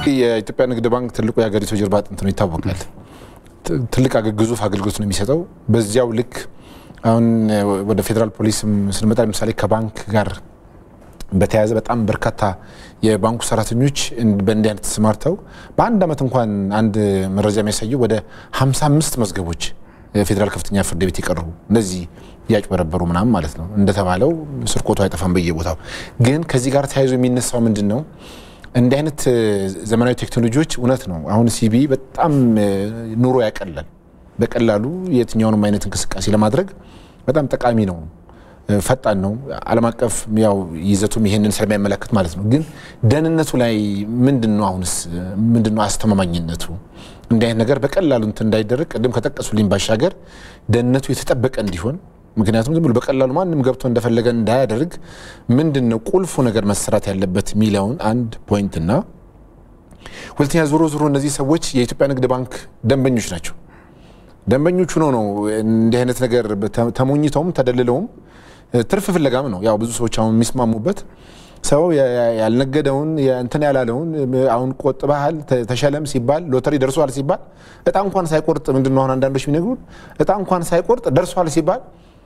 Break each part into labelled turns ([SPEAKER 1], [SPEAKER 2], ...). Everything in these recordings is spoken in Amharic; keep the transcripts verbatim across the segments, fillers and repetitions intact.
[SPEAKER 1] የኢትዮጵያ ንግድ ባንክ ትልቁ የሀገሪቱ ጀርባ አጥንት ነው ይታወቃል። ትልቅ ግዙፍ አገልግሎት ነው የሚሰጠው። በዚያው ልክ አሁን ወደ ፌደራል ፖሊስ ስንመጣ ለምሳሌ ከባንክ ጋር በተያያዘ በጣም በርካታ የባንኩ ሰራተኞች በእንዲህ አይነት ተሰማርተው በአንድ አመት እንኳን አንድ መረጃ የሚያሳየው ወደ ሃምሳ አምስት መዝገቦች ፌደራል ከፍተኛ ፍርድ ቤት ይቀርቡ እነዚህ ያጭበረበሩ ምናምን ማለት ነው። እንደተባለው ስርቆቱ አይጠፋም በየቦታው። ግን ከዚህ ጋር ተያይዞ የሚነሳው ምንድነው እንዲህ አይነት ዘመናዊ ቴክኖሎጂዎች እውነት ነው አሁን ሲቢ በጣም ኑሮ ያቀላል። በቀላሉ የትኛውንም አይነት እንቅስቃሴ ለማድረግ በጣም ጠቃሚ ነው፣ ፈጣን ነው። ዓለም አቀፍ ያው ይዘቱም ይሄንን ስለሚያመለክት ማለት ነው። ግን ደህንነቱ ላይ ምንድነው አሁንስ ምንድነው አስተማማኝነቱ? እንዲህ አይነት ነገር በቀላሉ እንትን እንዳይደረግ ቀደም ከተጠቀሱልኝ ባሻገር ደህንነቱ የተጠበቀ እንዲሆን ምክንያቱም ዝም ብሎ በቀላሉ ማንንም ገብቶ እንደፈለገ እንዳያደርግ ምንድነው ቁልፉ ነገር መሰራት ያለበት ሚሊዮን አንድ ፖይንት እና ሁለተኛ ዞሮ ዞሮ እነዚህ ሰዎች የኢትዮጵያ ንግድ ባንክ ደንበኞች ናቸው። ደንበኞቹ ነው ነው እንዲህ አይነት ነገር ተሞኝተውም ተደልለውም ትርፍ ፍለጋም ነው ያው ብዙ ሰዎች አሁን የሚስማሙበት ሰው ያልነገደውን እንትን ያላለውን አሁን ቆጥበሃል ተሸለም ሲባል ሎተሪ ደርሷል ሲባል እጣ እንኳን ሳይቆርጥ ምንድነው አሁን አንዳንዶች የሚነግሩን እጣ እንኳን ሳይቆርጥ ደርሷል ሲባል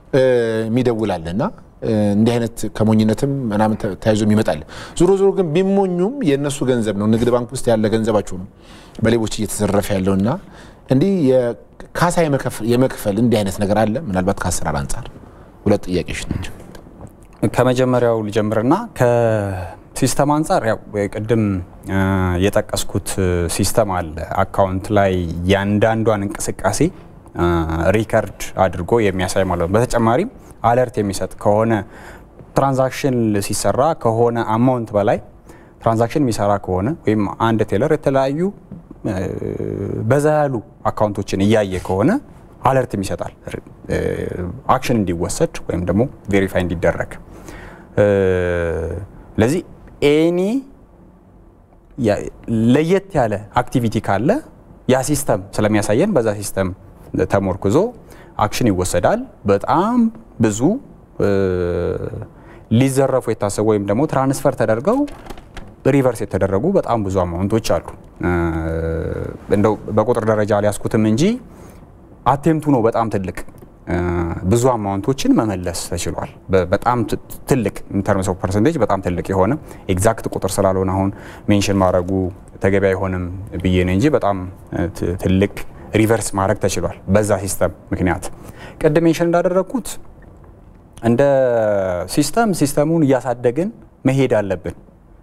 [SPEAKER 1] የሚደውላልና እንዲህ አይነት ከሞኝነትም ምናምን ታይዞ ይመጣል። ዞሮ ዞሮ ግን ቢሞኙም የነሱ ገንዘብ ነው ንግድ ባንክ ውስጥ ያለ ገንዘባቸው ነው በሌቦች እየተዘረፈ ያለውና እንዲህ የካሳ የመክፈል እንዲህ አይነት ነገር አለ ምናልባት ከአሰራር አንፃር ሁለት ጥያቄዎች ናቸው።
[SPEAKER 2] ከመጀመሪያው ልጀምርና ከሲስተም አንፃር ያው ቅድም የጠቀስኩት ሲስተም አለ አካውንት ላይ ያንዳንዷን እንቅስቃሴ ሪከርድ አድርጎ የሚያሳይ ማለት ነው። በተጨማሪም አለርት የሚሰጥ ከሆነ ትራንዛክሽን ሲሰራ ከሆነ አማውንት በላይ ትራንዛክሽን የሚሰራ ከሆነ ወይም አንድ ቴለር የተለያዩ በዛ ያሉ አካውንቶችን እያየ ከሆነ አለርት ይሰጣል አክሽን እንዲወሰድ ወይም ደግሞ ቬሪፋይ እንዲደረግ። ለዚህ ኤኒ ለየት ያለ አክቲቪቲ ካለ ያ ሲስተም ስለሚያሳየን በዛ ሲስተም ተሞርክዞ አክሽን ይወሰዳል። በጣም ብዙ ሊዘረፉ የታሰቡ ወይም ደግሞ ትራንስፈር ተደርገው ሪቨርስ የተደረጉ በጣም ብዙ አማውንቶች አሉ። እንደው በቁጥር ደረጃ ሊያስኩትም እንጂ አቴምቱ ነው በጣም ትልቅ ብዙ አማውንቶችን መመለስ ተችሏል። በጣም ትልቅ ኢን ተርምስ ኦፍ ፐርሰንቴጅ በጣም ትልቅ የሆነ ኤግዛክት ቁጥር ስላልሆነ አሁን ሜንሽን ማድረጉ ተገቢ አይሆንም ብዬ ነው እንጂ በጣም ትልቅ ሪቨርስ ማድረግ ተችሏል በዛ ሲስተም ምክንያት። ቀደም ሜንሽን እንዳደረኩት እንደ ሲስተም ሲስተሙን እያሳደግን መሄድ አለብን።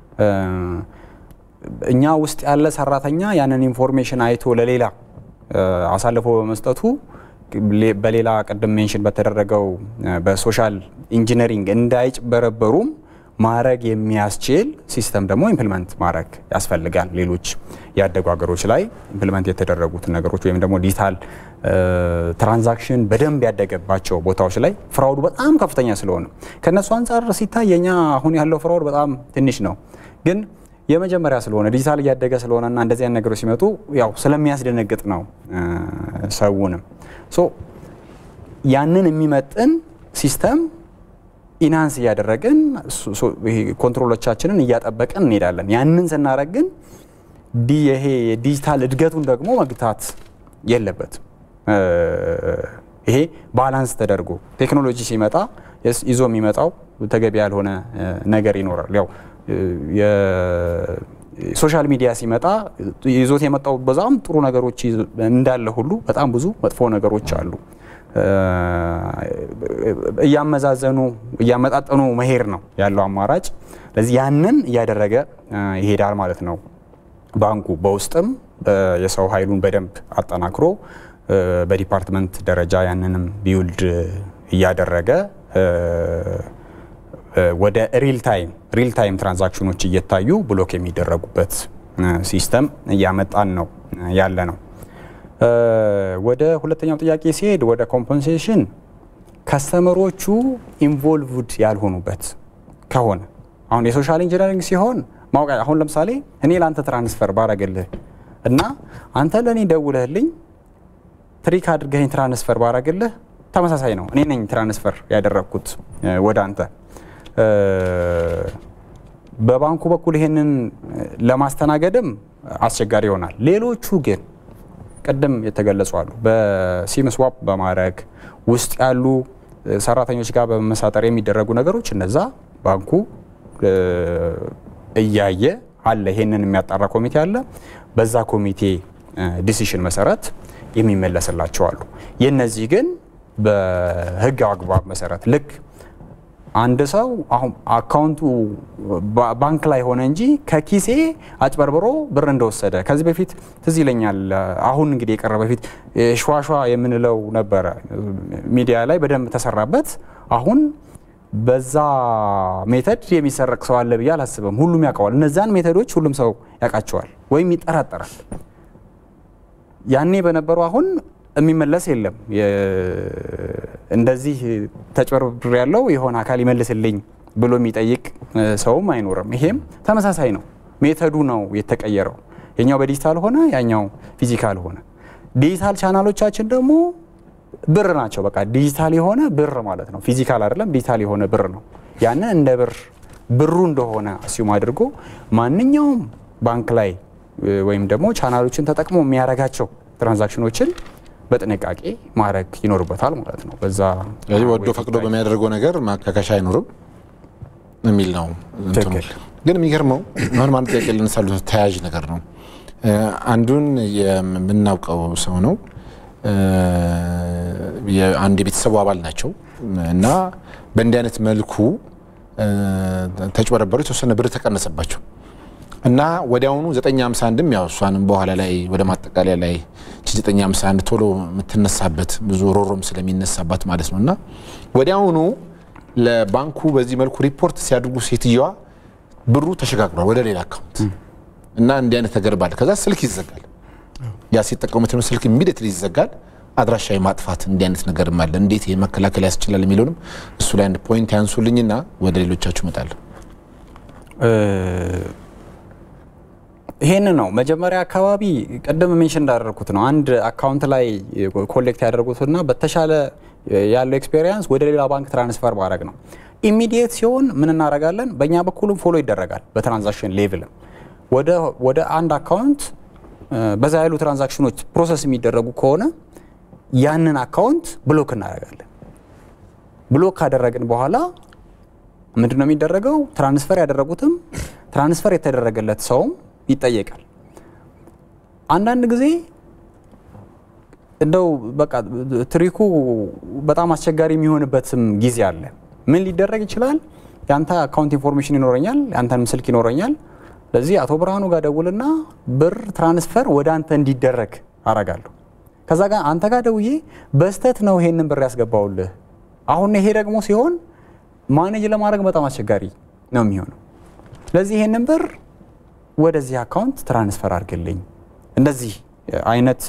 [SPEAKER 2] እኛ ውስጥ ያለ ሰራተኛ ያንን ኢንፎርሜሽን አይቶ ለሌላ አሳልፎ በመስጠቱ በሌላ ቀደም ሜንሽን በተደረገው በሶሻል ኢንጂነሪንግ እንዳይጭበረበሩም ማድረግ የሚያስችል ሲስተም ደግሞ ኢምፕሊመንት ማድረግ ያስፈልጋል። ሌሎች ያደጉ ሀገሮች ላይ ኢምፕሊመንት የተደረጉት ነገሮች ወይም ደግሞ ዲጂታል ትራንዛክሽን በደንብ ያደገባቸው ቦታዎች ላይ ፍራውድ በጣም ከፍተኛ ስለሆነ ከነሱ አንፃር ሲታይ የኛ አሁን ያለው ፍራውድ በጣም ትንሽ ነው። ግን የመጀመሪያ ስለሆነ ዲጂታል ያደገ ስለሆነና እንደዚህ አይነት ነገሮች ሲመጡ ያው ስለሚያስደነግጥ ነው ሰውንም ሶ ያንን የሚመጥን ሲስተም ኢንሃንስ ያደረግን ኮንትሮሎቻችንን እያጠበቀን እንሄዳለን። ያንን ስናደርግ ግን ይሄ ዲጂታል እድገቱን ደግሞ መግታት የለበት። ይሄ ባላንስ ተደርጎ ቴክኖሎጂ ሲመጣ ይዞ የሚመጣው ተገቢ ያልሆነ ነገር ይኖራል። ያው የሶሻል ሚዲያ ሲመጣ ይዞት የመጣው በዛም ጥሩ ነገሮች እንዳለ ሁሉ በጣም ብዙ መጥፎ ነገሮች አሉ። እያመዛዘኑ እያመጣጠኑ መሄድ ነው ያለው አማራጭ። ለዚህ ያንን እያደረገ ይሄዳል ማለት ነው። ባንኩ በውስጥም የሰው ኃይሉን በደንብ አጠናክሮ በዲፓርትመንት ደረጃ ያንንም ቢውልድ እያደረገ ወደ ሪል ታይም ሪል ታይም ትራንዛክሽኖች እየታዩ ብሎክ የሚደረጉበት ሲስተም እያመጣን ነው ያለ ነው። ወደ ሁለተኛው ጥያቄ ሲሄድ ወደ ኮምፐንሴሽን ከስተመሮቹ ኢንቮልቭድ ያልሆኑበት ከሆነ አሁን የሶሻል ኢንጂነሪንግ ሲሆን ማውቃ አሁን ለምሳሌ እኔ ላንተ ትራንስፈር ባረግልህ እና አንተ ለኔ ደውለህልኝ ትሪክ አድርገኝ ትራንስፈር ባረግልህ ተመሳሳይ ነው። እኔ ነኝ ትራንስፈር ያደረኩት ወደ አንተ። በባንኩ በኩል ይሄንን ለማስተናገድም አስቸጋሪ ይሆናል። ሌሎቹ ግን ቀደም የተገለጹ አሉ። በሲም ስዋፕ በማድረግ ውስጥ ያሉ ሰራተኞች ጋር በመሳጠር የሚደረጉ ነገሮች እነዛ ባንኩ እያየ አለ። ይሄንን የሚያጣራ ኮሚቴ አለ። በዛ ኮሚቴ ዲሲሽን መሰረት የሚመለስላቸው አሉ። የነዚህ ግን በህግ አግባብ መሰረት ልክ አንድ ሰው አሁን አካውንቱ ባንክ ላይ ሆነ እንጂ ከኪሴ አጭበርብሮ ብር እንደወሰደ ከዚህ በፊት ትዝ ይለኛል። አሁን እንግዲህ የቀረ በፊት ሸዋሸዋ የምንለው ነበረ ሚዲያ ላይ በደንብ ተሰራበት። አሁን በዛ ሜተድ የሚሰረቅ ሰው አለ ብዬ አላስብም። ሁሉም ያውቀዋል። እነዛን ሜተዶች ሁሉም ሰው ያውቃቸዋል ወይም ይጠራጠራል። ያኔ በነበረው አሁን የሚመለስ የለም። እንደዚህ ተጭበርብር ያለው የሆነ አካል ይመልስልኝ ብሎ የሚጠይቅ ሰውም አይኖርም። ይሄም ተመሳሳይ ነው። ሜተዱ ነው የተቀየረው። የኛው በዲጂታል ሆነ፣ ያኛው ፊዚካል ሆነ። ዲጂታል ቻናሎቻችን ደግሞ ብር ናቸው። በቃ ዲጂታል የሆነ ብር ማለት ነው። ፊዚካል አይደለም፣ ዲጂታል የሆነ ብር ነው። ያንን እንደ ብር ብሩ እንደሆነ አስዩም አድርጎ ማንኛውም ባንክ ላይ ወይም ደግሞ ቻናሎችን ተጠቅሞ የሚያረጋቸው ትራንዛክሽኖችን በጥንቃቄ ማድረግ ይኖርበታል ማለት ነው። በዛ
[SPEAKER 1] ወዶ ፈቅዶ በሚያደርገው ነገር ማካካሻ አይኖርም የሚል ነው። ግን የሚገርመው ማን ማን ጥያቄ ልንሳሉ ተያያዥ ነገር ነው። አንዱን የምናውቀው ሰው ነው። የአንድ ቤተሰቡ አባል ናቸው እና በእንዲህ አይነት መልኩ ተጭበረበሩ። የተወሰነ ብር ተቀነሰባቸው እና ወዲያውኑ ዘጠኝ ሃምሳ አንድም ያው እሷንም በኋላ ላይ ወደ ማጠቃለያ ላይ ዘጠኝ ሃምሳ አንድ ቶሎ የምትነሳበት ብዙ ሮሮም ስለሚነሳባት ማለት ነውና ወዲያውኑ ለባንኩ በዚህ መልኩ ሪፖርት ሲያድርጉ ሴትየዋ ብሩ ተሸጋግሯል ወደ ሌላ አካውንት እና እንዲህ አይነት ነገር ባለ ከዛ ስልክ ይዘጋል። ያ ሲጠቀሙት ነው ስልክ ኢሚዲየትሊ ይዘጋል። አድራሻ የማጥፋት እንዲህ አይነት ነገር ማለት እንዴት የመከላከል ያስችላል የሚለውንም እሱ ላይ አንድ ፖይንት ያንሱልኝና ወደ ሌሎቻችሁ እመጣለሁ።
[SPEAKER 2] ይሄን ነው መጀመሪያ አካባቢ ቀደም ሜንሽን እንዳደረኩት ነው። አንድ አካውንት ላይ ኮሌክት ያደርጉትና በተሻለ ያለው ኤክስፒሪየንስ ወደ ሌላ ባንክ ትራንስፈር ማድረግ ነው። ኢሚዲየት ሲሆን ምን እናደርጋለን? በእኛ በኩልም ፎሎ ይደረጋል። በትራንዛክሽን ሌቭል ወደ ወደ አንድ አካውንት በዛ ያሉ ትራንዛክሽኖች ፕሮሰስ የሚደረጉ ከሆነ ያንን አካውንት ብሎክ እናደርጋለን። ብሎክ ካደረግን በኋላ ምንድነው የሚደረገው? ትራንስፈር ያደረጉትም ትራንስፈር የተደረገለት ሰውም ይጠየቃል። አንዳንድ ጊዜ እንደው በቃ ትሪኩ በጣም አስቸጋሪ የሚሆንበትም ጊዜ አለ። ምን ሊደረግ ይችላል? ያንተ አካውንት ኢንፎርሜሽን ይኖረኛል፣ ያንተም ስልክ ይኖረኛል። ስለዚህ አቶ ብርሃኑ ጋር ደውልና ብር ትራንስፈር ወደ አንተ እንዲደረግ አረጋለሁ። ከዛ ጋር አንተ ጋር ደውዬ በስተት ነው ይሄንን ብር ያስገባውልህ። አሁን ይሄ ደግሞ ሲሆን ማኔጅ ለማድረግ በጣም አስቸጋሪ ነው የሚሆነው። ስለዚህ ይሄንን ብር ወደዚህ አካውንት ትራንስፈር አድርግልኝ። እንደዚህ አይነት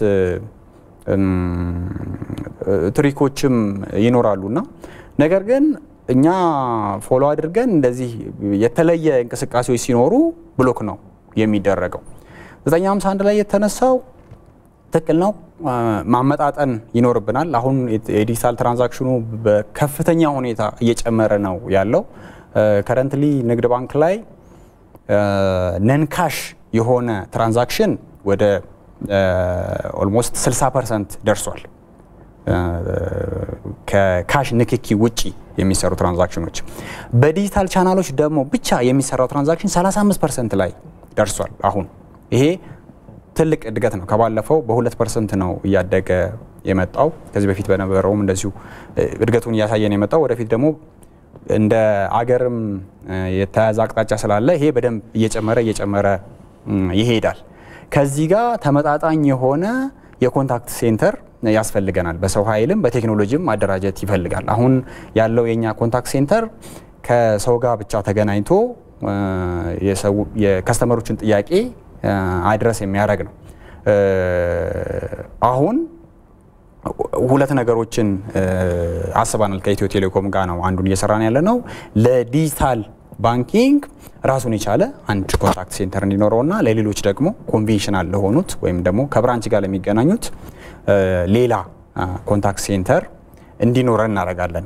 [SPEAKER 2] ትሪኮችም ይኖራሉና ነገር ግን እኛ ፎሎ አድርገን እንደዚህ የተለየ እንቅስቃሴዎች ሲኖሩ ብሎክ ነው የሚደረገው። ዘጠኝ ሃምሳ አንድ ላይ የተነሳው ትክክል ነው። ማመጣጠን ይኖርብናል። አሁን የዲጂታል ትራንዛክሽኑ በከፍተኛ ሁኔታ እየጨመረ ነው ያለው። ከረንትሊ ንግድ ባንክ ላይ ነንካሽ የሆነ ትራንዛክሽን ወደ ኦልሞስት ስልሳ ፐርሰንት ደርሷል። ከካሽ ንክኪ ውጪ የሚሰሩ ትራንዛክሽኖች በዲጂታል ቻናሎች ደግሞ ብቻ የሚሰራው ትራንዛክሽን ሰላሳ አምስት ፐርሰንት ላይ ደርሷል። አሁን ይሄ ትልቅ እድገት ነው። ከባለፈው በሁለት ፐርሰንት ነው እያደገ የመጣው። ከዚህ በፊት በነበረውም እንደዚሁ እድገቱን እያሳየን የመጣው። ወደፊት ደግሞ እንደ አገርም የተያዘ አቅጣጫ ስላለ ይሄ በደንብ እየጨመረ እየጨመረ ይሄዳል። ከዚህ ጋር ተመጣጣኝ የሆነ የኮንታክት ሴንተር ያስፈልገናል። በሰው ኃይልም በቴክኖሎጂም ማደራጀት ይፈልጋል። አሁን ያለው የኛ ኮንታክት ሴንተር ከሰው ጋር ብቻ ተገናኝቶ የከስተመሮችን ጥያቄ አድረስ የሚያደርግ ነው። አሁን ሁለት ነገሮችን አስባናል። ከኢትዮ ቴሌኮም ጋር ነው አንዱን እየሰራን ያለ ነው። ለዲጂታል ባንኪንግ ራሱን የቻለ አንድ ኮንታክት ሴንተር እንዲኖረውና ለሌሎች ደግሞ ኮንቬንሽናል ለሆኑት ወይም ደግሞ ከብራንች ጋር ለሚገናኙት ሌላ ኮንታክት ሴንተር እንዲኖረን እናደርጋለን።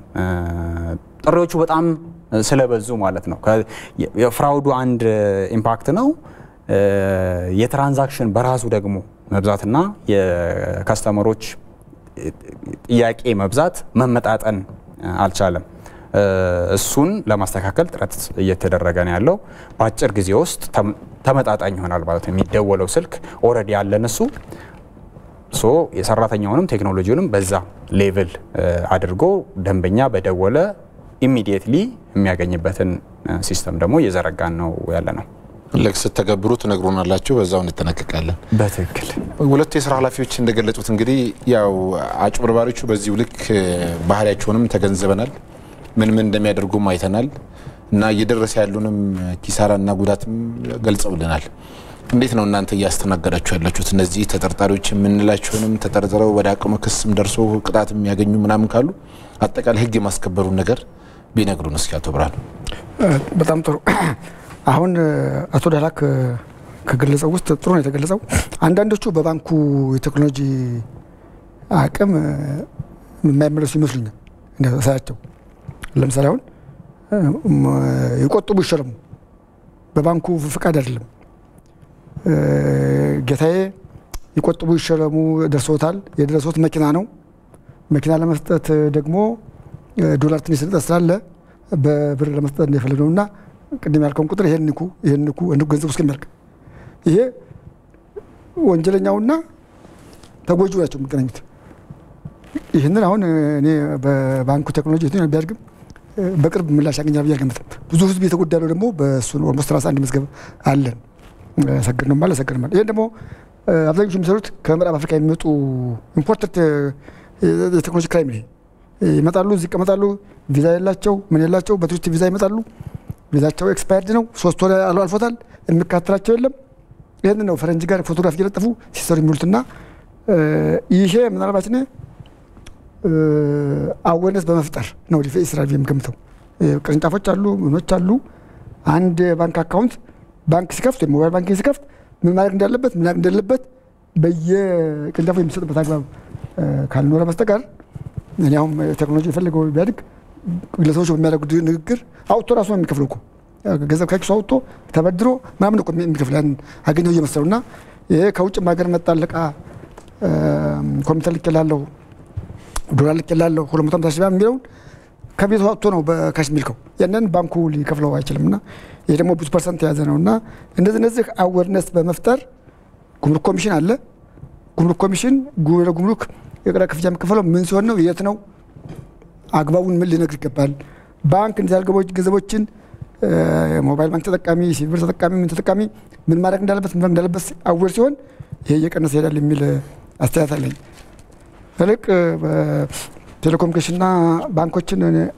[SPEAKER 2] ጥሪዎቹ በጣም ስለበዙ ማለት ነው። የፍራውዱ አንድ ኢምፓክት ነው። የትራንዛክሽን በራሱ ደግሞ መብዛትና የከስተመሮች ጥያቄ መብዛት መመጣጠን አልቻለም። እሱን ለማስተካከል ጥረት እየተደረገ ነው ያለው። በአጭር ጊዜ ውስጥ ተመጣጣኝ ይሆናል ማለት ነው። የሚደወለው ስልክ ኦልሬዲ ያለን እሱ ሶ የሰራተኛውንም ቴክኖሎጂውንም በዛ ሌቭል አድርጎ ደንበኛ በደወለ ኢሚዲየትሊ የሚያገኝበትን ሲስተም ደግሞ እየዘረጋን ነው ያለ ነው።
[SPEAKER 1] ለክ ስተገብሩ ትነግሩናላችሁ፣ በዛው እንተነቀቃለን።
[SPEAKER 2] በትክክል
[SPEAKER 1] ሁለቱ የሥራ ኃላፊዎች እንደገለጹት እንግዲህ ያው አጭበርባሪዎቹ በዚህ ልክ ባህሪያቸውንም ተገንዘበናል፣ ምን ምን እንደሚያደርጉም አይተናል እና እየደረሰ ያሉንም ኪሳራና ጉዳትም ገልጸውልናል። እንዴት ነው እናንተ እያስተናገዳችሁ ያላችሁት? እነዚህ ተጠርጣሪዎች የምንላቸውንም ተጠርጥረው ወደ አቅመ ክስም ደርሶ ቅጣት የሚያገኙ ምናምን ካሉ አጠቃላይ ህግ የማስከበሩን ነገር ቢነግሩን እስኪ አቶ ብርሃኑ።
[SPEAKER 3] በጣም ጥሩ። አሁን አቶ ዳላክ ከገለጸው ውስጥ ጥሩ ነው የተገለጸው። አንዳንዶቹ በባንኩ የቴክኖሎጂ አቅም የማይመለሱ ይመስሉኛል እንደሳያቸው። ለምሳሌ አሁን ይቆጥቡ ይሸለሙ በባንኩ ፍቃድ አይደለም። ጌታዬ ይቆጥቡ ይሸለሙ ደርሶታል፣ የደረሶት መኪና ነው። መኪና ለመስጠት ደግሞ ዶላር ትንሽ ስለጠ ስላለ በብር ለመስጠት እንደፈለገውና ቅድም ያልከውን ቁጥር ይሄን ንኩ ይሄን ንኩ እንዱ ገንዘብ ውስጥ የሚያልቅ ይሄ ወንጀለኛውና ተጎጂው ናቸው የሚገናኙት። ይሄንን አሁን እኔ በባንኩ ቴክኖሎጂ እዚህ ቢያድግም በቅርብ ምላሽ ያገኛል ብዬ አልገምትም። ብዙ ህዝብ የተጎዳለው ደግሞ በሱ ኦልሞስት ሰላሳ አንድ መዝገብ አለን። ሰገድ ነው ማለት ሰገድ ማለት ይሄን ደግሞ አብዛኞቹ የሚሰሩት ከምዕራብ አፍሪካ የሚመጡ ኢምፖርትድ የቴክኖሎጂ ክራይም ነው። ይመጣሉ፣ እዚህ ይቀመጣሉ፣ ቪዛ የላቸው ምን የላቸው፣ በቱሪስት ቪዛ ይመጣሉ። ቪዛቸው ኤክስፓየርድ ነው፣ ሶስት ወር አልፎታል፣ የሚካተላቸው የለም። ይሄን ነው ፈረንጅ ጋር ፎቶግራፍ እየለጠፉ ሲሰሩ የሚሉትና ይሄ ምናልባት ነው አዌርነስ በመፍጠር ነው ዲፌንስ ስራ የሚገምተው። ቅርንጫፎች አሉ፣ ምኖች አሉ። አንድ ባንክ አካውንት ባንክ ሲከፍት ሞባይል ባንኪንግ ሲከፍት ምን ማድረግ እንዳለበት ምን እንደሌለበት በየቅርንጫፉ የሚሰጥበት አግባብ ካልኖረ በስተቀር እኔ አሁን ቴክኖሎጂ የፈለገው ቢያድግ ግለሰቦች በሚያደርጉት ንግግር አውጥቶ ራሱ ነው የሚከፍለው እኮ ገንዘብ ከኪሱ አውጥቶ ተበድሮ ምናምን እኮ የሚከፍል ያን አገኘው እየመሰሉና ይሄ ከውጭም ሀገር መጣለቃ ኮምፒውተር ልኬላለሁ ዶላር ልኬላለሁ ሁለት መቶ ሃምሳ ሺህ ብር የሚለውን ከቤቱ አውጥቶ ነው በካሽ የሚልከው። ያንን ባንኩ ሊከፍለው አይችልምና ይሄ ደግሞ ብዙ ፐርሰንት የያዘ ነውና እንደዚህ እነዚህ አዌርነስ በመፍጠር ጉምሩክ ኮሚሽን አለ። ጉምሩክ ኮሚሽን ጉምሩክ የቀረጥ ክፍያ የሚከፈለው ምን ሲሆን ነው የት ነው አግባቡን ምን ሊነግር ይገባል። ባንክ እንደዚህ ያልገቦች ገንዘቦችን ሞባይል ባንክ ተጠቃሚ ሲልቨር ተጠቃሚ ምን ተጠቃሚ ምን ማድረግ እንዳለበት ምን እንዳለበት አዌር ሲሆን ይሄ እየቀነሰ ይሄዳል የሚል አስተያየት አለኝ። ልክ በቴሌኮሙኒኬሽንና ባንኮችን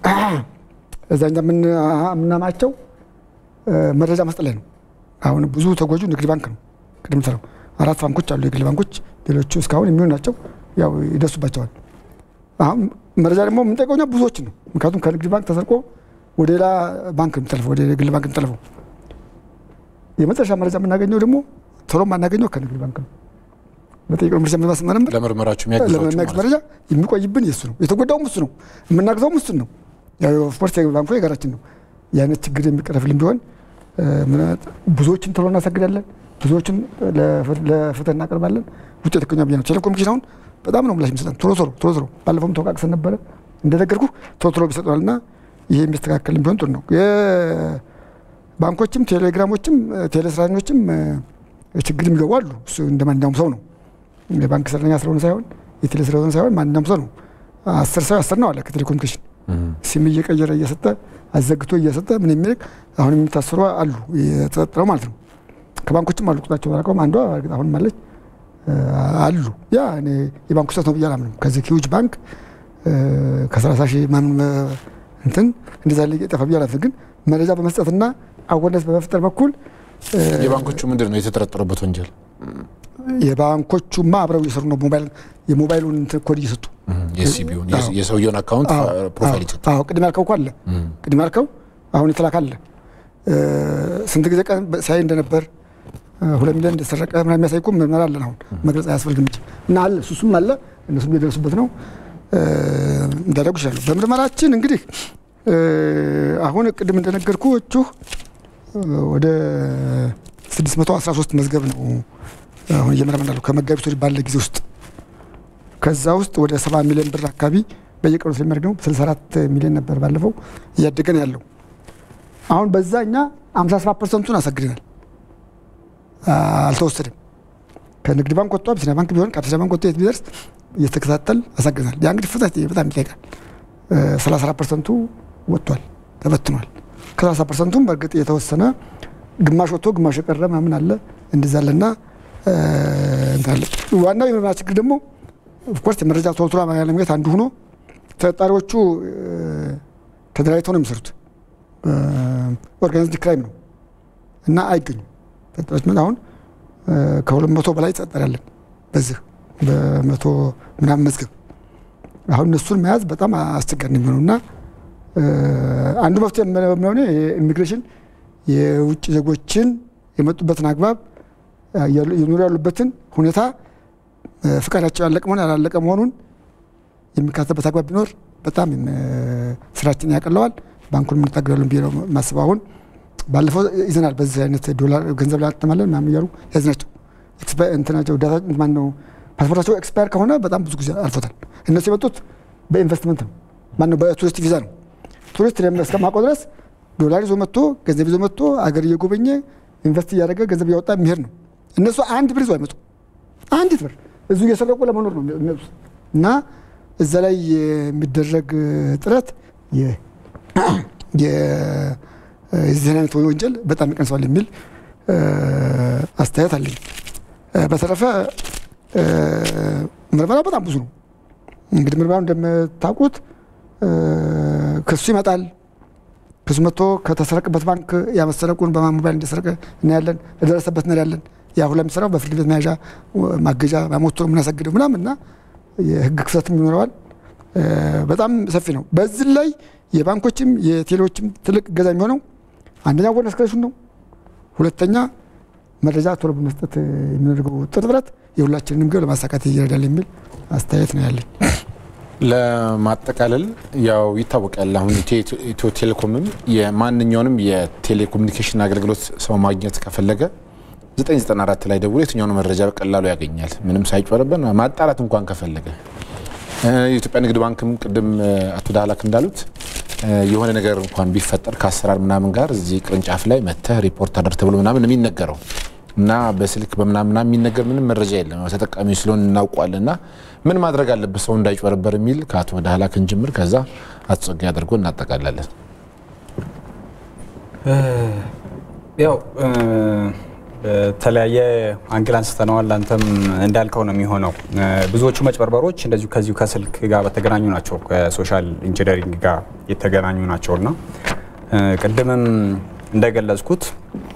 [SPEAKER 3] እዛኛ ምን ምናማቸው መረጃ መስጠት ላይ ነው። አሁን ብዙ ተጎጂው ንግድ ባንክ ነው። ቅድም ተለው አራት ባንኮች አሉ የግል ባንኮች፣ ሌሎቹ እስካሁን የሚሆን ናቸው ያው ይደርሱባቸዋል። አሁን መረጃ ደግሞ የምንጠይቀው እኛ ብዙዎችን ነው። ምክንያቱም ከንግድ ባንክ ተሰርቆ ወደ ሌላ ባንክ የምትጠልፈው ወደ ግል ባንክ የምትጠልፈው የመጨረሻ መረጃ የምናገኘው ደግሞ ቶሎ ማናገኘው ከንግድ ባንክ ነው። በጠይቀው ምርጫ መስመርም
[SPEAKER 1] ለምርመራችሁ የሚያግዛችሁ
[SPEAKER 3] መረጃ የሚቆይብን የሱ ነው። የተጎዳውም እሱ ነው፣ የምናግዘውም እሱ ነው። ያው ኦፍኮርስ ባንኩ የጋራችን ነው። ያንን ችግር የሚቀረፍልን ቢሆን ብዙዎችን ቶሎ እናሰግዳለን፣ ብዙዎችን ለፍትህ እናቀርባለን። ውጤት ከኛ ብቻ ነው። ቴሌኮሙኒኬሽን አሁን በጣም ነው ምላሽ የሚሰጠን ቶሎ ቶሎ ቶሎ ቶሎ ባለፈውም ተወቃቅሰን ነበረ እንደነገርኩ ቶሎ ቶሎ ቢሰጡናልና ይሄ የሚስተካከል ቢሆን ጥሩ ነው። የባንኮችም ቴሌግራሞችም ቴሌስራኞችም ችግር የሚገቡ አሉ። እሱ እንደማንኛውም ሰው ነው። የባንክ ሰራተኛ ስለሆነ ሳይሆን የቴሌ ስለሆነ ሳይሆን ማንኛውም ሰው ነው። አስር ሰው አስር ነው አለ ከቴሌኮሙኒኬሽን ሲም እየቀየረ እየሰጠ አዘግቶ እየሰጠ ምን የሚልክ አሁን የሚታሰሩ አሉ የተጠረው ማለት ነው። ከባንኮችም አሉ ቁጣቸው ባላቀውም አንዷ አሁን ማለት አሉ። ያ እኔ የባንኩ ስህተት ነው ብዬ አላምንም። ከዚህ ሂውጅ ባንክ ከሰላሳ ሺህ ማን እንትን እንደዛ ላይ የጠፋ ብዬ አላምንም። ግን መረጃ በመስጠትና አዌርነስ በመፍጠር በኩል
[SPEAKER 1] የባንኮቹ ምንድን ነው የተጠረጠሩበት ወንጀል?
[SPEAKER 3] የባንኮቹማ አብረው እየሰሩ ነው። ሞባይል የሞባይሉን ኮድ እየሰጡ
[SPEAKER 1] የሲቢውን የሰውየውን አካውንት ፕሮፋይል ይሰጡ።
[SPEAKER 3] አዎ ቅድም ያልከው እኮ አለ። ቅድም ያልከው አሁን የተላከ አለ። ስንት ጊዜ ቀን ሳይ እንደነበር ሁለት ሚሊዮን እንደተሰረቀ ምናምን የሚያሳይ እኮ ምርመራ አለን። አሁን መግለጽ አያስፈልግም እንጂ እና አለ እሱም አለ። እነሱም እየደረሱበት ነው እንዳደረጉ ይችላሉ። በምርመራችን እንግዲህ አሁን ቅድም እንደነገርኩችሁ ወደ ስድስት መቶ አስራ ሶስት መዝገብ ነው አሁን እየመረመርን ያለው ከመጋቢት ወዲህ ባለ ጊዜ ውስጥ። ከዛ ውስጥ ወደ ሰባ ሚሊዮን ብር አካባቢ በየቀኑ ስለሚያደርግ ነው ስልሳ አራት ሚሊዮን ነበር ባለፈው እያደገን ያለው። አሁን በዛኛ ሃምሳ ሰባት ፐርሰንቱን አሰግደናል፣ አልተወሰደም። ከንግድ ባንክ ወጥቶ አቢሲኒያ ባንክ ቢሆን ከአቢሲኒያ ባንክ ወጥቶ የት ቢደርስ እየተከታተል አሳግደናል። ያ እንግዲህ ፍጥነት በጣም ይጠይቃል። ሰላሳ አራት ፐርሰንቱ ወጥቷል፣ ተበትኗል። ከሰላሳ ፐርሰንቱም በእርግጥ የተወሰነ ግማሽ ወጥቶ ግማሽ የቀረ ምናምን አለ እንደዛለና እንታለ። ዋናው የምርመራ ችግር ደግሞ ኦፍኮርስ የመረጃ ቶሎ ማለማግኘት አንዱ ሆኖ ተጠርጣሪዎቹ ተደራጅተው ነው የሚሰሩት። ኦርጋናይዝድ ክራይም ነው እና አይገኙም ተጠርጣሪዎች። ምን አሁን ከሁለት መቶ በላይ ተጠርጣሪ በዚህ በመቶ ምናምን መዝገብ አሁን እነሱን መያዝ በጣም አስቸጋሪ ነው የሚሆነውና አንዱ መፍትሄ የሚሆነው የኢሚግሬሽን የውጭ ዜጎችን የመጡበትን አግባብ የኑሮ ያሉበትን ሁኔታ ፍቃዳቸው ያለቀ መሆን ያላለቀ መሆኑን የሚካተበት አግባብ ቢኖር በጣም ስራችን ያቀለዋል። ባንኩን የምንታገላለን ብዬ ነው የማስበው። አሁን ባለፈው ይዘናል በዚህ አይነት ዶላር ገንዘብ ላይ አተማለን ምናምን እያሉ ያዝናቸው ኤክስፓየር እንትናቸው ዳታ ማን ነው ፓስፖርታቸው ኤክስፓየር ከሆነ በጣም ብዙ ጊዜ አልፎታል። እነሱ የመጡት በኢንቨስትመንት ነው ማን ነው በቱሪስት ቪዛ ነው። ቱሪስት እስከማውቀው ድረስ ዶላር ይዞ መጥቶ ገንዘብ ይዞ መጥቶ አገር እየጎበኘ ኢንቨስት እያደረገ ገንዘብ እያወጣ የሚሄድ ነው። እነሱ አንድ ብር ይዞ አይመጡ፣ አንዲት ብር እዚሁ እየሰረቁ ለመኖር ነው የሚመጡት እና እዛ ላይ የሚደረግ ጥረት የዚህ አይነት ወንጀል በጣም ይቀንሰዋል የሚል አስተያየት አለኝ። በተረፈ ምርመራ በጣም ብዙ ነው። እንግዲህ ምርመራው እንደምታውቁት ክሱ ይመጣል። ክሱ መጥቶ ከተሰረቀበት ባንክ ያመሰረቁን በማን ሞባይል እንደሰረቀ እናያለን፣ ለደረሰበት እናያለን። ያ ሁሉ የሚሰራው በፍርድ ቤት መያዣ ማገጃ ማሞተር ምናሰግደው ምናምንና የህግ ክፍተትም ይኖረዋል። በጣም ሰፊ ነው። በዚህ ላይ የባንኮችም የቴሌዎችም ትልቅ ገዛ የሚሆነው አንደኛ ወደ ስክሬሽን ነው። ሁለተኛ መረጃ ቶሎ በመስጠት የሚያደርገው ጥረት የሁላችንንም ግብ ለማሳካት ይረዳል የሚል አስተያየት ነው ያለኝ።
[SPEAKER 1] ለማጠቃለል ያው ይታወቃል አሁን ኢትዮ ቴሌኮምም የማንኛውንም የቴሌኮሙኒኬሽን አገልግሎት ሰው ማግኘት ከፈለገ ዘጠኝ ዘጠና አራት ላይ ደውሎ የትኛውን መረጃ በቀላሉ ያገኛል ምንም ሳይጨበረበን ማጣራት እንኳን ከፈለገ። የኢትዮጵያ ንግድ ባንክም ቅድም አቶ ዳህላክ እንዳሉት የሆነ ነገር እንኳን ቢፈጠር ከአሰራር ምናምን ጋር እዚህ ቅርንጫፍ ላይ መተህ ሪፖርት አድርግ ተብሎ ምናምን የሚነገረው እና በስልክ በምናምን የሚነገር ምንም መረጃ የለም። ተጠቃሚ ስለሆነ እናውቀዋልና ምን ማድረግ አለበት ሰው እንዳይጨበረበር የሚል ከአቶ ዳህላክ እንጀምር፣ ከዛ አቶ ጸጋዬ አድርጎ እናጠቃላለን።
[SPEAKER 2] ያው ተለያየ አንግል አንስተነዋል። አንተም እንዳልከው ነው የሚሆነው። ብዙዎቹ መጭበርበሮች እንደዚሁ ከዚሁ ከስልክ ጋር በተገናኙ ናቸው፣ ከሶሻል ኢንጂነሪንግ ጋር የተገናኙ ናቸውና ቅድምም እንደገለጽኩት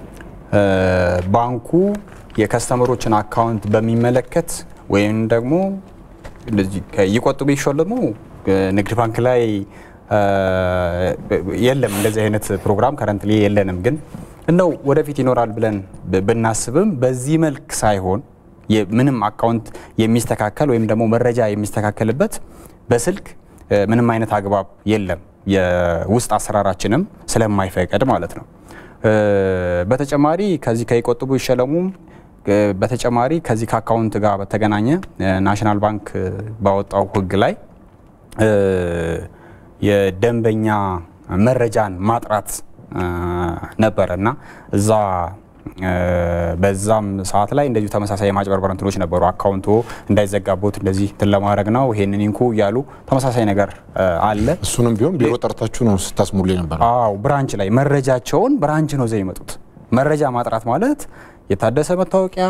[SPEAKER 2] ባንኩ የከስተመሮችን አካውንት በሚመለከት ወይም ደግሞ እንደዚህ ይቆጥቡ ይሾልሙ ንግድ ባንክ ላይ የለም እንደዚህ አይነት ፕሮግራም ከረንትሊ የለንም። ግን እንደው ወደፊት ይኖራል ብለን ብናስብም በዚህ መልክ ሳይሆን ምንም አካውንት የሚስተካከል ወይም ደግሞ መረጃ የሚስተካከልበት በስልክ ምንም አይነት አግባብ የለም፣ የውስጥ አሰራራችንም ስለማይፈቀድ ማለት ነው። በተጨማሪ ከዚህ ከይቆጥቡ ይሸለሙ በተጨማሪ ከዚህ ከአካውንት ጋር በተገናኘ ናሽናል ባንክ ባወጣው ሕግ ላይ የደንበኛ መረጃን ማጥራት ነበርና እዛ በዛም ሰዓት ላይ እንደዚሁ ተመሳሳይ ማጭበርበር እንትኖች ነበሩ። አካውንቱ እንዳይዘጋቦት እንደዚህ ለማድረግ ነው ይሄንን እንኩ ያሉ ተመሳሳይ ነገር አለ።
[SPEAKER 1] እሱንም ቢሆን ቢሮ ጠርታችሁ ነው ስታስሙሉ ነበር?
[SPEAKER 2] አዎ፣ ብራንች ላይ መረጃቸውን ብራንች ነው ዘይ መጡት። መረጃ ማጥራት ማለት የታደሰ መታወቂያ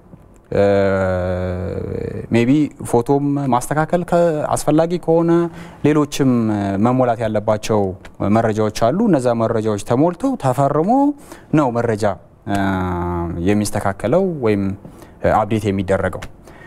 [SPEAKER 2] ሜቢ ፎቶም ማስተካከል አስፈላጊ ከሆነ ሌሎችም መሞላት ያለባቸው መረጃዎች አሉ። እነዛ መረጃዎች ተሞልተው ተፈርሞ ነው መረጃ የሚስተካከለው ወይም አፕዴት የሚደረገው።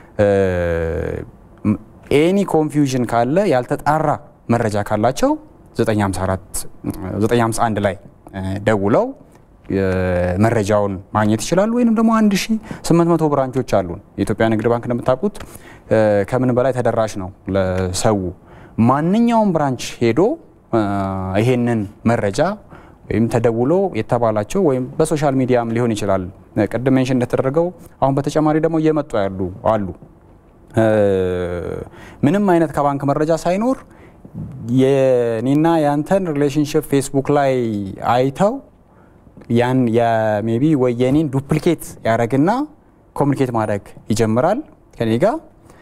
[SPEAKER 2] ኤኒ ኮንፊውዥን ካለ ያልተጣራ መረጃ ካላቸው ዘጠኝ ሃምሳ አንድ ላይ ደውለው መረጃውን ማግኘት ይችላሉ። ወይንም ደግሞ አንድ ሺህ ስምንት መቶ ብራንቾች አሉን። የኢትዮጵያ ንግድ ባንክ እንደምታውቁት ከምን በላይ ተደራሽ ነው ለሰው። ማንኛውም ብራንች ሄዶ ይሄንን መረጃ ወይም ተደውሎ የተባላቸው ወይም በሶሻል ሚዲያም ሊሆን ይችላል። ቅድም ሜንሽን እንደተደረገው አሁን በተጨማሪ ደግሞ እየመጡ ያሉ አሉ። ምንም አይነት ከባንክ መረጃ ሳይኖር የኔና ያንተን ሪሌሽንሺፕ ፌስቡክ ላይ አይተው ያን የሜቢ ወይ የኔን ዱፕሊኬት ያደርግና ኮሙኒኬት ማድረግ ይጀምራል ከኔ ጋር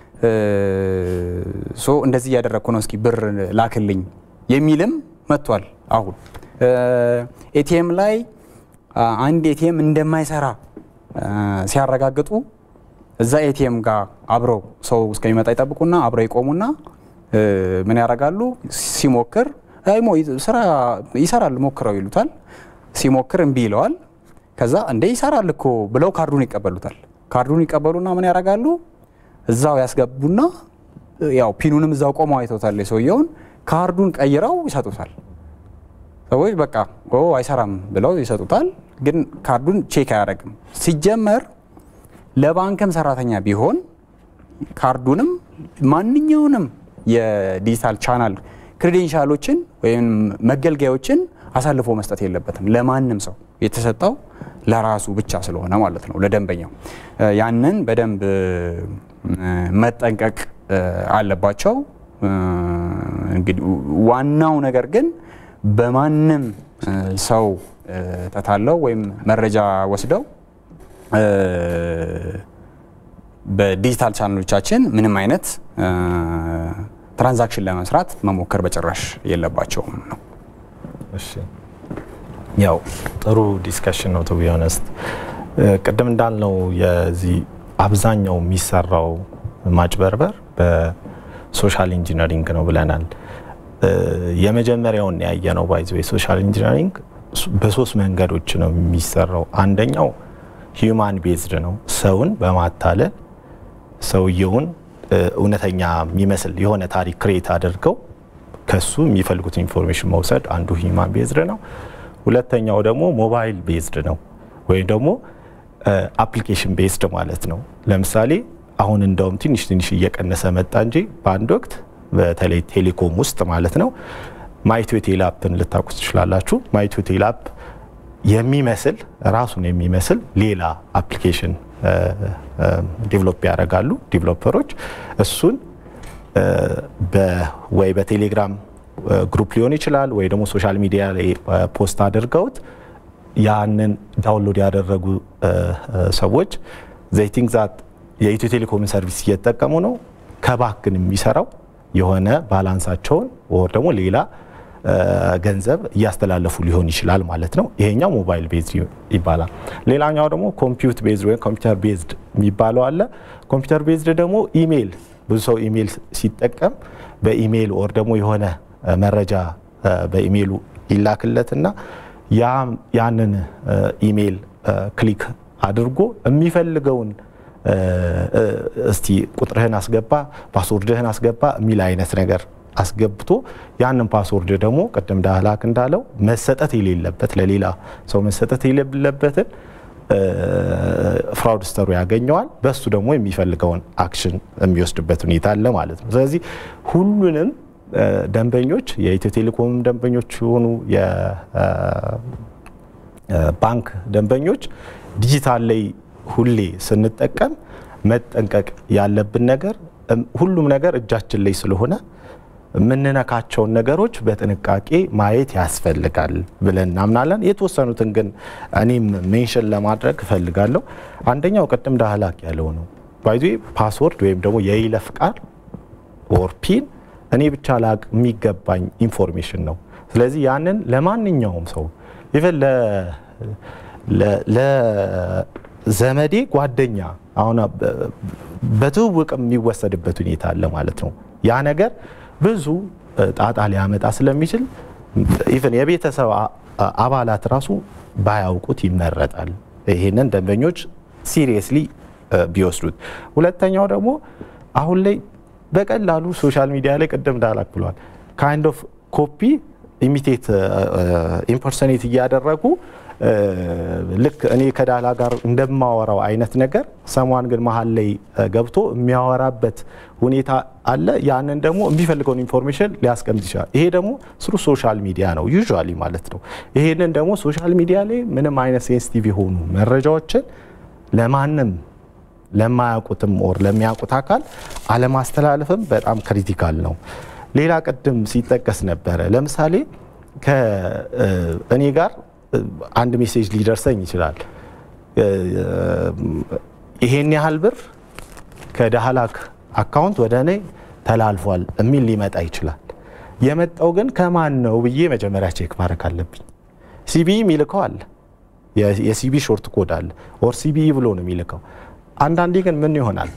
[SPEAKER 2] ሶ እንደዚህ ያደረኩ ነው እስኪ ብር ላክልኝ የሚልም መጥቷል። አሁን ኤቲኤም ላይ አንድ ኤቲኤም እንደማይሰራ ሲያረጋግጡ እዛ ኤቲኤም ጋር አብረው ሰው እስከሚመጣ ይጠብቁና አብረው ይቆሙና ምን ያደርጋሉ? ሲሞክር አይሞ ስራ ይሰራል ሞክረው ይሉታል። ሲሞክር እምቢ ይለዋል። ከዛ እንደ ይሰራል እኮ ብለው ካርዱን ይቀበሉታል። ካርዱን ይቀበሉና ምን ያደርጋሉ? እዛው ያስገቡና ያው ፒኑንም እዛው ቆመው አይተውታል የሰውየውን ካርዱን ቀይረው ይሰጡታል። ሰዎች በቃ ኦ አይሰራም ብለው ይሰጡታል። ግን ካርዱን ቼክ አያደርግም። ሲጀመር ለባንክም ሰራተኛ ቢሆን ካርዱንም ማንኛውንም የዲጂታል ቻናል ክሬዴንሻሎችን ወይም መገልገያዎችን አሳልፎ መስጠት የለበትም ለማንም ሰው የተሰጠው ለራሱ ብቻ ስለሆነ ማለት ነው ለደንበኛው። ያንን በደንብ መጠንቀቅ አለባቸው። እንግዲህ ዋናው ነገር ግን በማንም ሰው ተታለው ወይም መረጃ ወስደው በዲጂታል ቻናሎቻችን ምንም አይነት ትራንዛክሽን ለመስራት መሞከር በጭራሽ የለባቸውም ነው።
[SPEAKER 4] እሺ ያው ጥሩ ዲስከሽን ነው ቱ ቢ ኦነስት። ቅድም እንዳልነው የዚህ አብዛኛው የሚሰራው ማጭበርበር በሶሻል ኢንጂነሪንግ ነው ብለናል። የመጀመሪያውን ያየነው ባይዘ ሶሻል ኢንጂነሪንግ በሶስት መንገዶች ነው የሚሰራው። አንደኛው ሂዩማን ቤዝድ ነው። ሰውን በማታለል ሰውየውን እውነተኛ የሚመስል የሆነ ታሪክ ክሬት አድርገው ከሱ የሚፈልጉት ኢንፎርሜሽን መውሰድ አንዱ ሂዩማን ቤዝድ ነው። ሁለተኛው ደግሞ ሞባይል ቤዝድ ነው ወይ ደግሞ አፕሊኬሽን ቤዝድ ማለት ነው። ለምሳሌ አሁን እንደውም ትንሽ ትንሽ እየቀነሰ መጣ እንጂ በአንድ ወቅት በተለይ ቴሌኮም ውስጥ ማለት ነው ማይትዮ ቴሌአፕን ልታውቁ ትችላላችሁ። ማይትዮ ቴሌአፕ የሚመስል ራሱን የሚመስል ሌላ አፕሊኬሽን ዴቨሎፕ ያደርጋሉ ዲቨሎፐሮች። እሱን ወይ በቴሌግራም ግሩፕ ሊሆን ይችላል ወይ ደግሞ ሶሻል ሚዲያ ላይ ፖስት አድርገውት ያንን ዳውንሎድ ያደረጉ ሰዎች they think that የኢትዮ ቴሌኮም ሰርቪስ እየተጠቀሙ ነው። ከባንክ ግን የሚሰራው የሆነ ባላንሳቸውን ወር ደግሞ ሌላ ገንዘብ እያስተላለፉ ሊሆን ይችላል ማለት ነው። ይሄኛው ሞባይል ቤዝድ ይባላል። ሌላኛው ደግሞ ኮምፒውተር ቤዝድ ወይ ኮምፒውተር ቤዝድ የሚባለው አለ። ኮምፒውተር ቤዝድ ደግሞ ኢሜል ብዙ ሰው ኢሜል ሲጠቀም በኢሜል ወር ደግሞ የሆነ መረጃ በኢሜሉ ይላክለትና ያንን ኢሜል ክሊክ አድርጎ የሚፈልገውን እስቲ ቁጥርህን አስገባ ፓስወርድህን አስገባ የሚል አይነት ነገር አስገብቶ ያንን ፓስወርድ ደግሞ ቀደም ዳህላክ እንዳለው መሰጠት የሌለበት ለሌላ ሰው መሰጠት የሌለበትን ፍራውድስተሩ ያገኘዋል። በሱ ደግሞ የሚፈልገውን አክሽን የሚወስድበት ሁኔታ አለ ማለት ነው። ስለዚህ ሁሉንም ደንበኞች የኢትዮ ቴሌኮም ደንበኞች ሆኑ የባንክ ደንበኞች ዲጂታል ላይ ሁሌ ስንጠቀም መጠንቀቅ ያለብን ነገር ሁሉም ነገር እጃችን ላይ ስለሆነ ምንነካቸውን ነገሮች በጥንቃቄ ማየት ያስፈልጋል ብለን እናምናለን። የተወሰኑትን ግን እኔም ሜንሽን ለማድረግ እፈልጋለሁ። አንደኛው ቀደም ዳህላክ ያለው ነው ባይዚ ፓስወርድ ወይም ደግሞ የይለፍ ቃል ኦር ፒን እኔ ብቻ ላቅ የሚገባኝ ኢንፎርሜሽን ነው። ስለዚህ ያንን ለማንኛውም ሰው ኢቨን ለ ለዘመዴ ጓደኛ አሁን በትውውቅ የሚወሰድበት ሁኔታ አለ ማለት ነው። ያ ነገር ብዙ ጣጣ ሊያመጣ ስለሚችል ኢቨን የቤተሰብ አባላት ራሱ ባያውቁት ይመረጣል። ይሄንን ደንበኞች ሲሪየስሊ ቢወስዱት። ሁለተኛው ደግሞ አሁን ላይ በቀላሉ ሶሻል ሚዲያ ላይ ቀደም ዳላክ ብሏል ካይንድ ኦፍ ኮፒ ኢሚቴት ኢምፐርሶኔት እያደረጉ ልክ እኔ ከዳላ ጋር እንደማወራው አይነት ነገር ሰማን ግን መሀል ላይ ገብቶ የሚያወራበት ሁኔታ አለ። ያንን ደግሞ የሚፈልገውን ኢንፎርሜሽን ሊያስቀምጥ ይችላል። ይሄ ደግሞ ስሩ ሶሻል ሚዲያ ነው ዩዥዋሊ ማለት ነው። ይሄንን ደግሞ ሶሻል ሚዲያ ላይ ምንም አይነት ሴንሲቲቭ የሆኑ መረጃዎችን ለማንም ለማያውቁትም ኦር ለሚያውቁት አካል አለማስተላለፍም በጣም ክሪቲካል ነው። ሌላ ቅድም ሲጠቀስ ነበረ። ለምሳሌ ከእኔ ጋር አንድ ሜሴጅ ሊደርሰኝ ይችላል። ይሄን ያህል ብር ከዳህላክ አካውንት ወደ እኔ ተላልፏል የሚል ሊመጣ ይችላል። የመጣው ግን ከማን ነው ብዬ መጀመሪያ ቼክ ማድረግ አለብኝ። ሲቢኢ የሚልከው አለ፣ የሲቢኢ ሾርት ኮድ አለ፣ ኦር ሲቢኢ ብሎ ነው የሚልከው። አንዳንዴ ግን ምን ይሆናል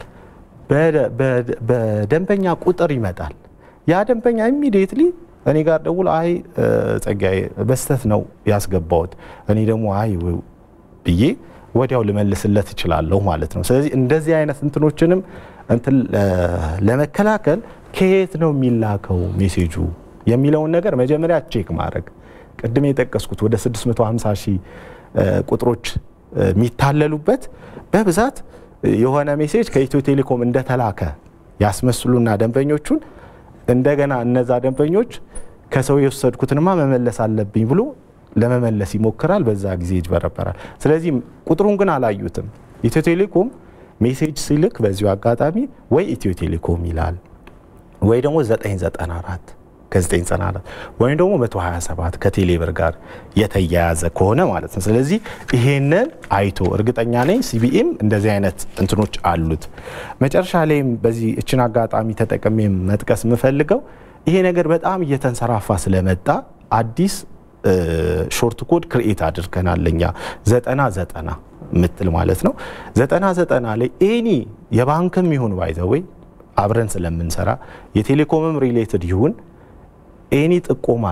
[SPEAKER 4] በደንበኛ ቁጥር ይመጣል። ያ ደንበኛ ኢሚዲየትሊ እኔ ጋር ደውል አይ ጸጋዬ በስተት ነው ያስገባውት እኔ ደግሞ አይ ብዬ ወዲያው ልመልስለት እችላለሁ ማለት ነው። ስለዚህ እንደዚህ አይነት እንትኖችንም እንትን ለመከላከል ከየት ነው የሚላከው ሜሴጁ የሚለውን ነገር መጀመሪያ ቼክ ማድረግ። ቅድም የጠቀስኩት ወደ ስድስት መቶ ሃምሳ ሺህ ቁጥሮች የሚታለሉበት በብዛት የሆነ ሜሴጅ ከኢትዮ ቴሌኮም እንደተላከ ያስመስሉና ደንበኞቹን እንደገና እነዛ ደንበኞች ከሰው የወሰድኩትንማ መመለስ አለብኝ ብሎ ለመመለስ ይሞክራል። በዛ ጊዜ ይጅበረበራል። ስለዚህ ቁጥሩን ግን አላዩትም። ኢትዮ ቴሌኮም ሜሴጅ ሲልክ በዚሁ አጋጣሚ ወይ ኢትዮ ቴሌኮም ይላል ወይ ደግሞ ዘጠኝ ዘጠና አራት ከዘጠኝ ዘጠና አራት ወይም ደግሞ መቶ ሃያ ሰባት ከቴሌብር ጋር የተያያዘ ከሆነ ማለት ነው። ስለዚህ ይሄንን አይቶ እርግጠኛ ነኝ ሲቢኢም እንደዚህ አይነት እንትኖች አሉት። መጨረሻ ላይም በዚህ እችን አጋጣሚ ተጠቅሜ መጥቀስ የምፈልገው ይሄ ነገር በጣም እየተንሰራፋ ስለመጣ አዲስ ሾርት ኮድ ክሬት አድርገናል እኛ ዘጠና ዘጠና ምትል ማለት ነው። ዘጠና ዘጠና ላይ ኤኒ የባንክም ይሁን ባይዘወይ አብረን ስለምንሰራ የቴሌኮምም ሪሌትድ ይሁን ኤኒ ጥቆማ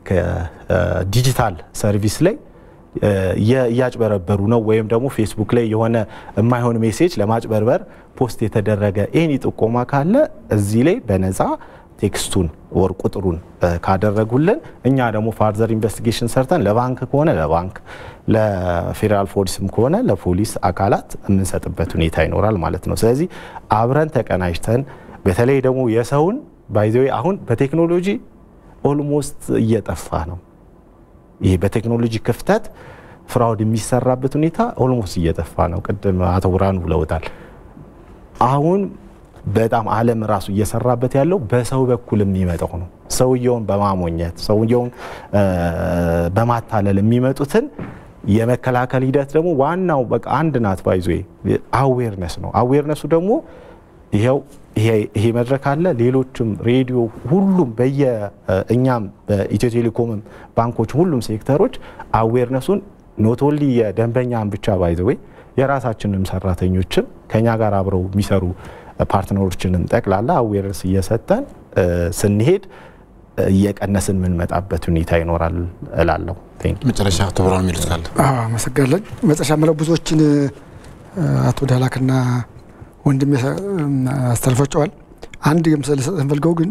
[SPEAKER 4] ከዲጂታል ሰርቪስ ላይ ያጭበረበሩ ነው ወይም ደግሞ ፌስቡክ ላይ የሆነ የማይሆን ሜሴጅ ለማጭበርበር ፖስት የተደረገ ኤኒ ጥቆማ ካለ እዚህ ላይ በነፃ ቴክስቱን ወር ቁጥሩን ካደረጉልን እኛ ደግሞ ፋርዘር ኢንቨስቲጌሽን ሰርተን ለባንክ ከሆነ ለባንክ ለፌደራል ፖሊስም ከሆነ ለፖሊስ አካላት የምንሰጥበት ሁኔታ ይኖራል ማለት ነው። ስለዚህ አብረን ተቀናጅተን በተለይ ደግሞ የሰውን ባይዘው አሁን በቴክኖሎጂ ኦልሞስት እየጠፋ ነው። ይሄ በቴክኖሎጂ ክፍተት ፍራውድ የሚሰራበት ሁኔታ ኦልሞስት እየጠፋ ነው። ቅድም አቶ ብርሃኑ ብለውታል። አሁን በጣም ዓለም ራሱ እየሰራበት ያለው በሰው በኩል የሚመጣው ነው። ሰውየውን በማሞኘት ሰውየውን በማታለል የሚመጡትን የመከላከል ሂደት ደግሞ ዋናው በቃ አንድ ናት ባይዞ አዌርነስ ነው። አዌርነሱ ደግሞ ይሄው ይሄ መድረክ አለ። ሌሎችም ሬዲዮ ሁሉም በየእኛም በኢትዮ ቴሌኮምም ባንኮች ሁሉም ሴክተሮች አዌርነሱን ኖት ኦንሊ የደንበኛን ብቻ ባይዘው የራሳችንንም ሰራተኞችም ከኛ ጋር አብረው የሚሰሩ ፓርትነሮችንም ጠቅላላ አዌርነስ እየሰጠን ስንሄድ እየቀነስን የምንመጣበት ሁኔታ ይኖራል እላለሁ።
[SPEAKER 1] መጨረሻ አቶ ብርሃኑ የሚሉት ካለ?
[SPEAKER 3] አዎ አመሰግናለሁ። መጨረሻ ማለት ብዙዎችን አቶ ዳህላክና ወንድም አስተላልፈዋል። አንድ ምሳሌ ሰጥተን ፈልገው ግን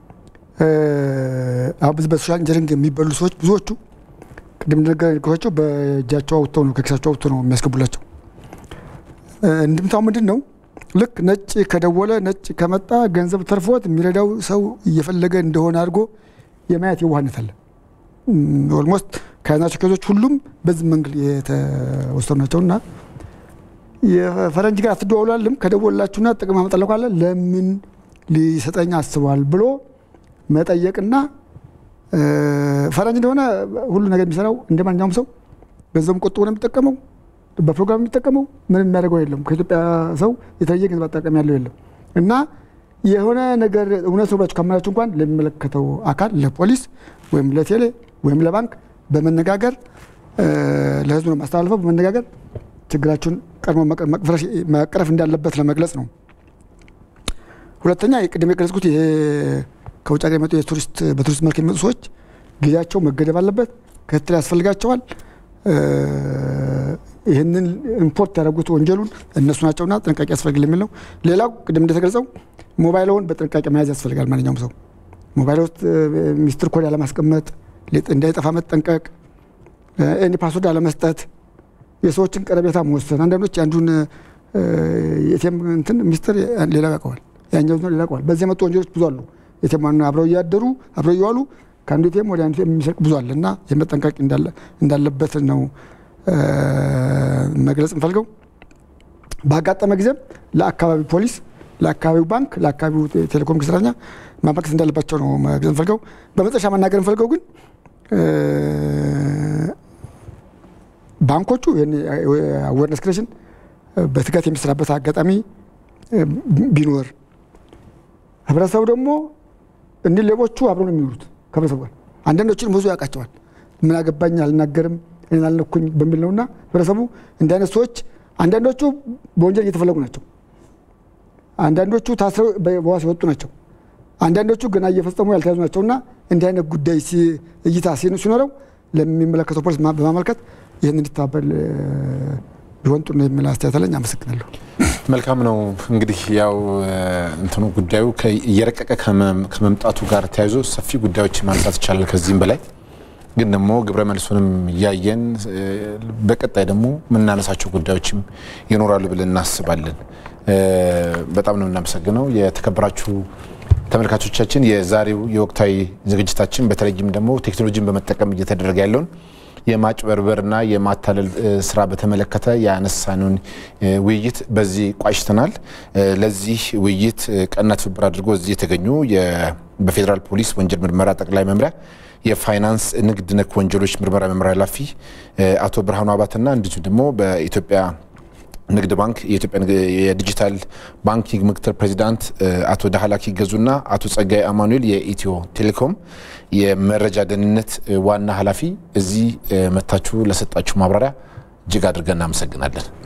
[SPEAKER 3] አሁን በሶሻል ኢንጂነሪንግ የሚበሉ ሰዎች ብዙዎቹ ቅድም እንደነገርኳቸው በእጃቸው አውጥተው ነው ከኪሳቸው አውጥተው ነው የሚያስገቡላቸው። እንድምታው ምንድን ነው? ልክ ነጭ ከደወለ ነጭ ከመጣ ገንዘብ ተርፎት የሚረዳው ሰው እየፈለገ እንደሆነ አድርጎ የማየት የዋህነት አለ። ኦልሞስት ከያዝናቸው ኬዞች ሁሉም በዚህ መንገድ የተወሰኑ ናቸውና የፈረንጅ ጋር አትደዋውላልም ከደወላችሁና ጥቅም አመጣለሁ ካለ ለምን ሊሰጠኝ አስቧል ብሎ መጠየቅና ፈረንጅ እንደሆነ ሁሉ ነገር የሚሰራው እንደማንኛውም ሰው ገንዘቡን ቆጥቦ ነው የሚጠቀመው፣ በፕሮግራም የሚጠቀመው ምንም የሚያደርገው የለም። ከኢትዮጵያ ሰው የተለየ ገንዘብ አጠቃቀም ያለው የለም እና የሆነ ነገር እውነት ነው ብላችሁ ካመናችሁ እንኳን ለሚመለከተው አካል ለፖሊስ ወይም ለቴሌ ወይም ለባንክ በመነጋገር ለህዝቡ ነው ማስተላለፈው በመነጋገር ችግራችሁን ቀድሞ መቅረፍ እንዳለበት ለመግለጽ ነው። ሁለተኛ የቅድም የገለጽኩት ይሄ ከውጭ ሀገር የመጡ የቱሪስት በቱሪስት መልክ የሚመጡ ሰዎች ጊዜያቸው መገደብ አለበት፣ ክትትል ያስፈልጋቸዋል። ይህንን ኢምፖርት ያደረጉት ወንጀሉን እነሱ ናቸውና ጥንቃቄ ያስፈልጋል የሚል ነው። ሌላው ቅድም እንደተገለጸው ሞባይሉን በጥንቃቄ መያዝ ያስፈልጋል። ማንኛውም ሰው ሞባይል ውስጥ ሚስጥር ኮድ ያለማስቀመጥ፣ እንዳይጠፋ መጠንቀቅ፣ እኔ ፓስወርድ አለመስጠት፣ የሰዎችን ቀረቤታ መወሰን። አንዳንዶች አንዱን የቴም እንትን ሚስጥር ሌላው ያውቀዋል፣ ያኛው ሌላ ያውቀዋል። በዚህ የመጡ ወንጀሎች ብዙ አሉ። የቴማን አብረው እያደሩ አብረው እየዋሉ ከአንዱ ቴም ወደ አንዱ ቴም የሚሰርቅ ብዙ አለ እና የመጠንቀቅ እንዳለበት ነው መግለጽ እንፈልገው። ባጋጠመ ጊዜም ለአካባቢ ፖሊስ፣ ለአካባቢው ባንክ፣ ለአካባቢው ቴሌኮም ሰራተኛ ማመልከት እንዳለባቸው ነው መግለጽ እንፈልገው። በመጨረሻ መናገር እንፈልገው ግን ባንኮቹ አዌርነስ ክሬሽን በትጋት የሚሰራበት አጋጣሚ ቢኖር፣ ህብረተሰቡ ደግሞ እንዲህ ሌቦቹ አብረው ነው የሚኖሩት ከህብረተሰቡ ጋር። አንዳንዶችን ብዙ ያውቃቸዋል። ምን አገባኝ አልናገርም እኔ አልነኩኝ በሚል ነውና ህብረተሰቡ እንዲህ አይነት ሰዎች አንዳንዶቹ በወንጀል እየተፈለጉ ናቸው፣ አንዳንዶቹ ታስረው በዋስ የወጡ ናቸው፣ አንዳንዶቹ ገና እየፈጸሙ ያልተያዙ ናቸውና እንዲህ አይነት ጉዳይ እይታ ሲኖረው ለሚመለከተው ፖሊስ በማመልከት ይህን እንዲተባበል ቢሆን ጥሩ ነው የሚል አስተያየት አለኝ። አመሰግናለሁ።
[SPEAKER 1] መልካም ነው። እንግዲህ ያው እንትኑ ጉዳዩ እየረቀቀ ከመምጣቱ ጋር ተያይዞ ሰፊ ጉዳዮች ማንሳት ይቻላል። ከዚህም በላይ ግን ደግሞ ግብረ መልሱንም እያየን በቀጣይ ደግሞ የምናነሳቸው ጉዳዮችም ይኖራሉ ብለን እናስባለን። በጣም ነው የምናመሰግነው። የተከበራችሁ ተመልካቾቻችን የዛሬው የወቅታዊ ዝግጅታችን በተለይም ደግሞ ቴክኖሎጂን በመጠቀም እየተደረገ ያለውን የማጭበርበርና የማታለል ስራ በተመለከተ ያነሳነውን ውይይት በዚህ ቋጭተናል። ለዚህ ውይይት ቀና ትብብር አድርጎ እዚህ የተገኙ በፌዴራል ፖሊስ ወንጀል ምርመራ ጠቅላይ መምሪያ የፋይናንስ ንግድ ነክ ወንጀሎች ምርመራ መምሪያ ኃላፊ አቶ ብርሃኑ አባተና እንዲሁም ደግሞ በኢትዮጵያ ንግድ ባንክ የኢትዮጵያ የዲጂታል ባንኪንግ ምክትል ፕሬዚዳንት አቶ ዳህላኪ ገዙና አቶ ጸጋይ አማኑኤል የኢትዮ ቴሌኮም የመረጃ ደህንነት ዋና ኃላፊ እዚህ መታችሁ ለሰጣችሁ ማብራሪያ እጅግ አድርገን እናመሰግናለን።